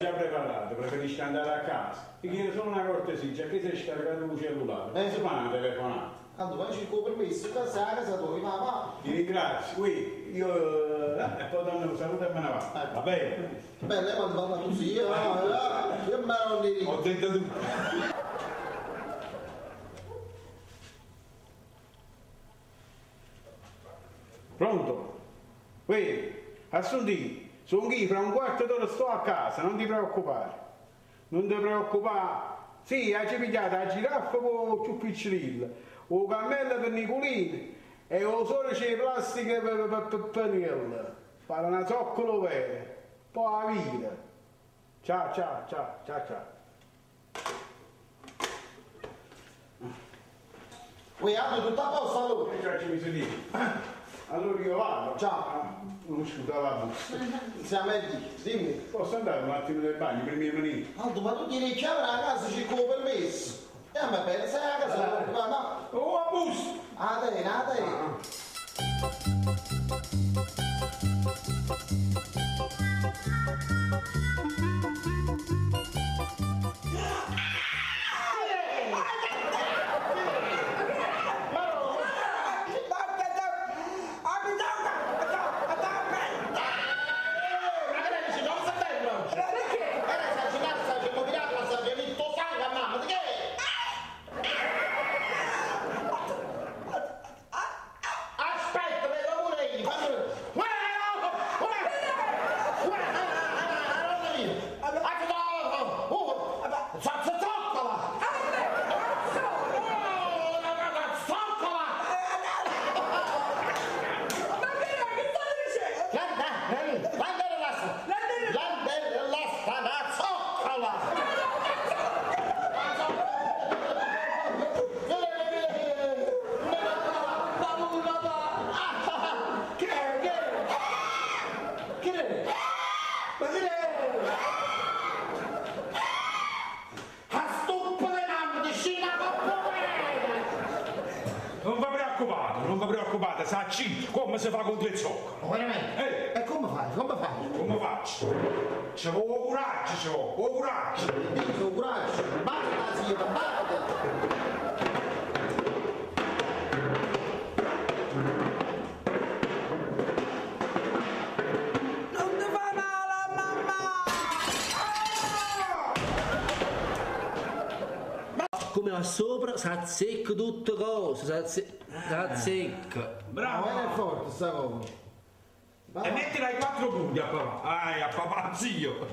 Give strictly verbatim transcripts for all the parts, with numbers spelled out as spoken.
Già preparato, preferisci andare a casa. Ti chiedo solo una cortesia, che sei scaricato il cellulare? Eh. Si fa una telefonata. Allora, facci il permesso, questa è la casa tua, ma va. Ti ringrazio, qui io eh, e poi danno un saluto e me ne va. Va bene? Beh, lei quando parla così, io, io, io me non li Ho detto tu. Pronto? Qui, assunti, sono qui, fra un quarto d'ora sto a casa, non ti preoccupare. Non ti preoccupare. Sì, hai pigliato la giraffa con più piccirilla, o cammello per Nicolini e o solo c'è plastica per, per, per Paniella. Fare una zoccolo vera, poi la vita. Ciao, ciao, ciao, ciao, ciao. Uè, Aldo, tutto a posto allora? Ciao, ci mi si dice. Allora io vado. Ciao. Non scusa la busta. Siamo a dire, dimmi. Posso andare un attimo nel bagno prima di venire? Aldo, ma tu tieni chiave la casa, c'è come permesso. E a me pensa la casa, ma no. Oh, a busta! Ah, dai, ah, dai. Non vi preoccupate, non vi preoccupate, sa C, come si fa con due zoccoli. Veramente? Eh. E come fai? Come fai? Come faccio? Ci vuole coraggio, ci vuole coraggio. Dico coraggio, basta, zio, basta. Come va sopra, si azzecca tutte cose, si azze- si azzecca. Bravo. Ma non è forte sta cosa. E mettila ai quattro punti a papà. Ah, a papà zio.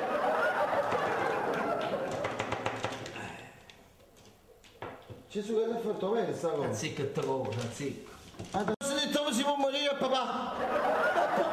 Gesù che è forte bene sta cosa. Azzecca tutte cose, azzecca. Ma non si è detto come si può morire papà?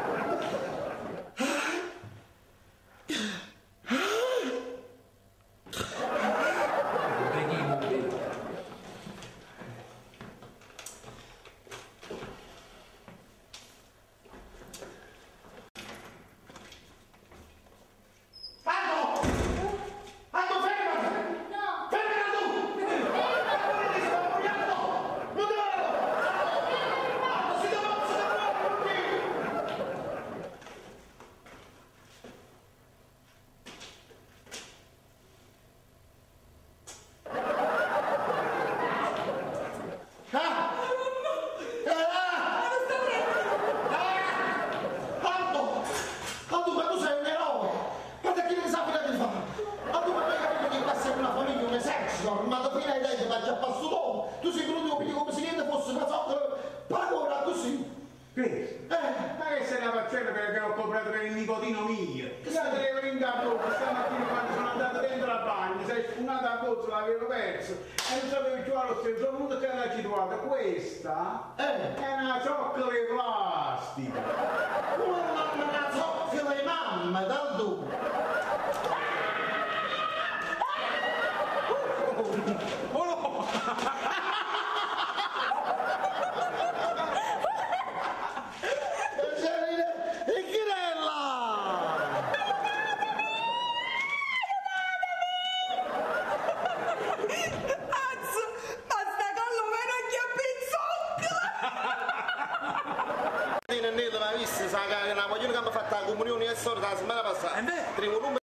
Ma fino ai denti ma già passato dopo. Tu sei venuto come se niente fosse una zoccola pagola così. Che? Eh, ma che sei una faccenda perché ho comprato per il nicotino mio? Che sta devo ringraziare stamattina quando sono andato dentro la bagna, sei spunata la pozza, l'avevo perso e non sapevo più allo stesso, sono venuto che l'ha situata. Questa Eh. è una zoccola di plastica. Una, una zoccola di mamma, dal tu. Oh no! E Chirella! Azzo, ma sta collo meno che a pizzocca! Non ne l'ho mai vista, sa che una voglio che mi ha fatto la comunione e sorda la settimana passata. Eh beh. Primo numero